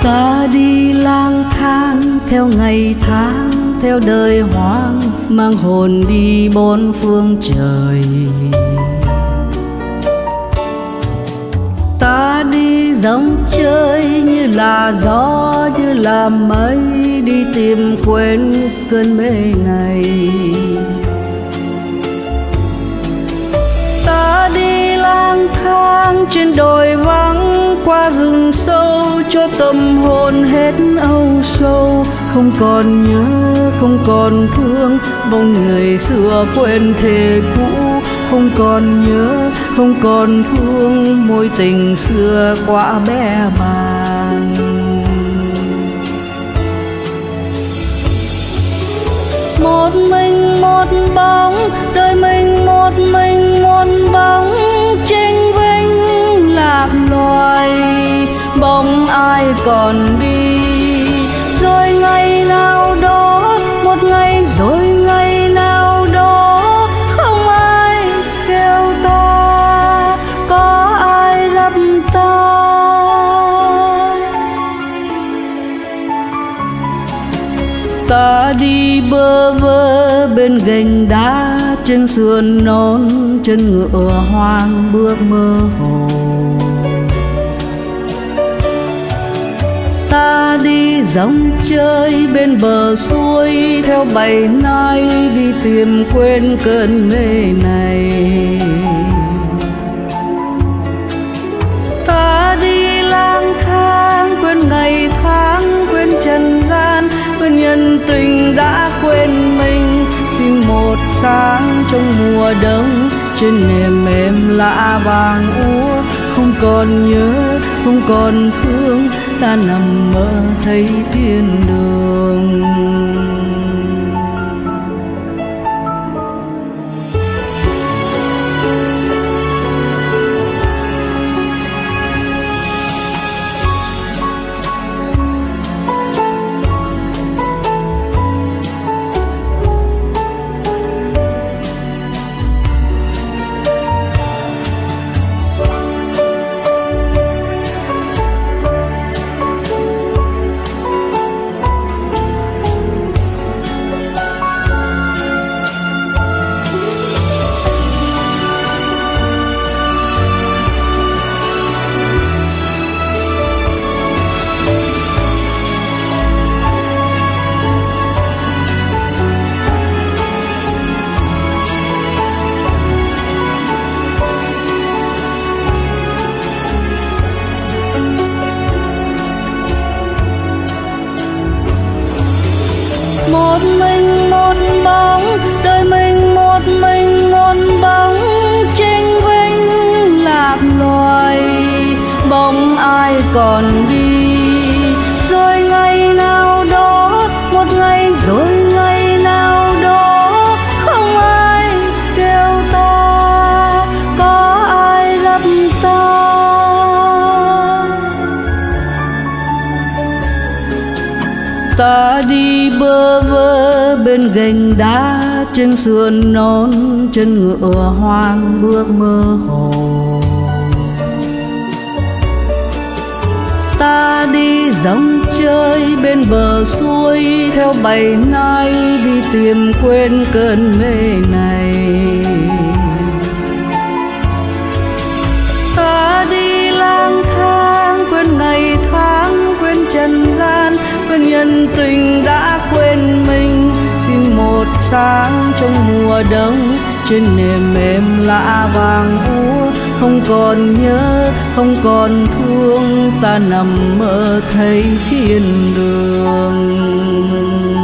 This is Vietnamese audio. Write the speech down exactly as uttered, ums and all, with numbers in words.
Ta đi lang thang theo ngày tháng, theo đời hoang, mang hồn đi bốn phương trời. Ta đi dòng chơi như là gió, như là mây, đi tìm quên cơn mê này. Ta đi lang thang trên đồi vắng, qua rừng sâu cho tâm hồn hết âu sầu. Không còn nhớ, không còn thương, bóng người xưa quên thề cũ. Không còn nhớ, không còn thương, mối tình xưa quá bé bàng. Một mình một bóng, đời mình một mình một bóng, chênh vênh lạc loài, bóng ai còn đi. Rồi ngày nào đó, một ngày rồi ngày nào đó, không ai kêu ta, có ai gặp ta. Ta đi bơ vơ bên gành đá, trên sườn non chân ngựa hoang bước mơ hồ. Ta đi dòng chơi bên bờ suối, theo bầy nai đi tìm quên cơn mê này. Ta đi lang thang quên ngày tháng, quên trần gian, quên nhân tình đã quên mình. Xin một sáng trong mùa đông, trên nệm mềm lạ vàng úa. Không còn nhớ, không còn thương, ta nằm mơ thấy thiên đường. Một mình một bóng, đời mình một mình một bóng, chênh vênh lạc loài, bóng ai còn đi. Rồi ngày nào đó, một ngày rồi ngày nào đó, không ai kêu ta, có ai gặp ta. Ta đi bơ vơ bên gành đá, trên sườn non chân ngựa hoang bước mơ hồ. Ta đi dòng chơi bên bờ suối, theo bầy nai đi tìm quên cơn mê này. Ta đi lang thang quên ngày tháng, quên trần gian, quên nhân tình đã quên mình. Xin một sáng trong mùa đông, trên nệm mềm lạ vàng úa. Không còn nhớ, không còn thương, ta nằm mơ thấy thiên đường.